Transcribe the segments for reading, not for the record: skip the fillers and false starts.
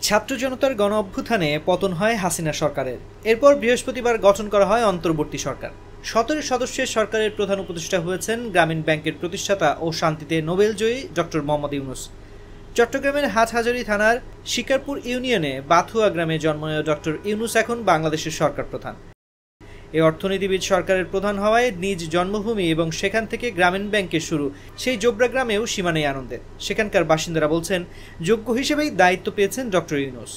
ছাত্র জনতার গণ অভ্যুত্থানে পতন হয় হাসিনা সরকারের। এরপর বৃহস্পতিবার গঠন করা হয় অন্তর্বর্তী সরকার। 17 সদস্যের সরকারের প্রধান উপদেষ্টা হয়েছেন গ্রামীণ ব্যাংকের প্রতিষ্ঠাতা ও শান্তিতে নোবেলজয়ী ডক্টর মোহাম্মদ ইউনূস। চট্টগ্রামের হাটহাজারী থানার শিকারপুর ইউনিয়নে বাথুয়া গ্রামে জন্ম নেওয়া ডক্টর ইউনূস এখন বাংলাদেশের সরকার প্রধান। এই অর্থনীতিবিদ সরকারের প্রধান হওয়ায় নিজ জন্মভূমি এবং সেখান থেকে গ্রামীণ ব্যাংকের শুরু সেই জোবরা গ্রামেও সীমা নেই আনন্দের। সেখানকার বাসিন্দারা বলছেন, যোগ্য হিসেবেই দায়িত্ব পেয়েছেন ডক্টর ইউনূস।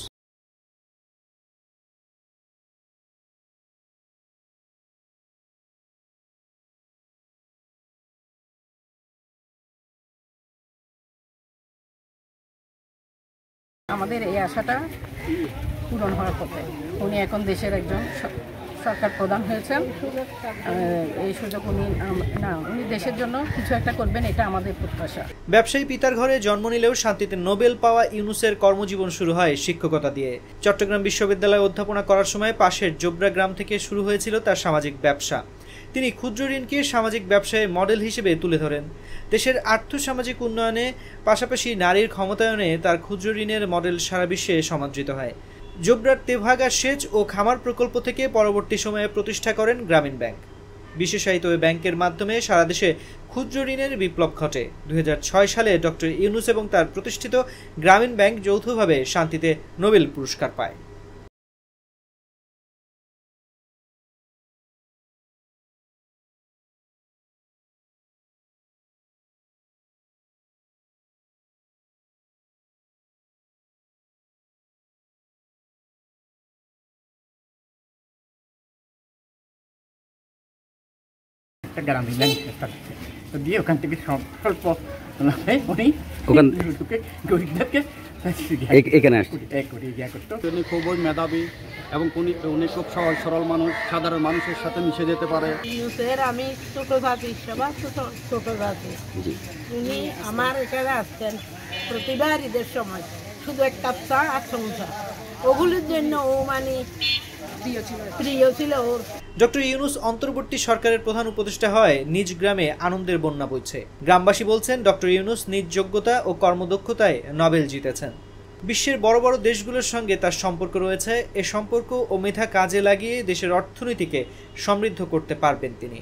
আমাদের এই আশাটা পূরণ হওয়ার পথে। উনি এখন দেশের একজন সরকার প্রধান হয়েছেন। এই সুযোগ উনি দেশের জন্য কিছু একটা করবেন, এটা আমাদের প্রত্যাশা। ব্যবসায়ী পিতার ঘরে জন্ম নিলেও শান্তিতে নোবেল পাওয়া ইউনূসের কর্মজীবন শুরু হয় শিক্ষকতা দিয়ে। চট্টগ্রাম বিশ্ববিদ্যালয়ে অধ্যাপনা করার সময় পাশের জোবরা গ্রাম থেকে শুরু হয়েছিল তার সামাজিক ব্যবসা। তিনি ক্ষুদ্র ঋণকে সামাজিক ব্যবসায় মডেল হিসেবে তুলে ধরেন। দেশের আর্থসামাজিক উন্নয়নে পাশাপাশি নারীর ক্ষমতায়নে তার ক্ষুদ্র ঋণের মডেল সারা বিশ্বে সমাদৃত হয়। জোবরার তেভাগা সেচ ও খামার প্রকল্প থেকে পরবর্তী সময়ে প্রতিষ্ঠা করেন গ্রামীণ ব্যাংক। বিশেষায়িত ওই ব্যাংকের মাধ্যমে সারা দেশে ক্ষুদ্র ঋণের বিপ্লব ঘটে। 2006 সালে ডক্টর ইউনূস এবং তার প্রতিষ্ঠিত গ্রামীণ ব্যাংক যৌথভাবে শান্তিতে নোবেল পুরস্কার পায়। গ্রামীণ ব্যাংক তো দিয়ে ওখান থেকে স্বল্প উনি গরিবদেরকে এখানে আসছে। উনি খুবই মেধাবী এবং উনি খুব সহজ সরল মানুষ, সাধারণ মানুষের সাথে মিশে যেতে পারে। আমি ছোট জাতি, সবার ছোট জাতি। উনি আমার এখানে আসতেন প্রতিবার ঈদের সময়, শুধু একটা চা আর সমুচা, ওগুলির জন্য ও মানে প্রিয় ছিল ওর। ডক্টর ইউনূস অন্তর্বর্তী সরকারের প্রধান উপদেষ্টা হয় নিজ গ্রামে আনন্দের বন্যা বইছে। গ্রামবাসী বলছেন, ডক্টর ইউনূস নিজ যোগ্যতা ও কর্মদক্ষতায় নোবেল জিতেছেন। বিশ্বের বড় বড় দেশগুলোর সঙ্গে তার সম্পর্ক রয়েছে। এ সম্পর্ক ও মেধা কাজে লাগিয়ে দেশের অর্থনীতিকে সমৃদ্ধ করতে পারবেন তিনি।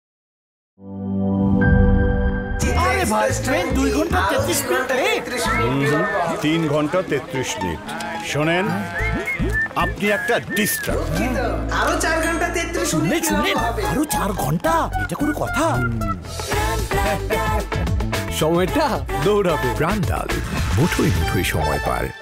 3 ঘন্টা 33 মিনিট। শোনেন, আপনি একটা ডিস্টার্ব। আরো 4 ঘন্টা 33 মিনিট। আরো 4 ঘন্টা, এটা কোনো কথা? সময়টা দৌড়াবে। প্রাণ ডাল, মুঠোই মুঠোই সময় পার।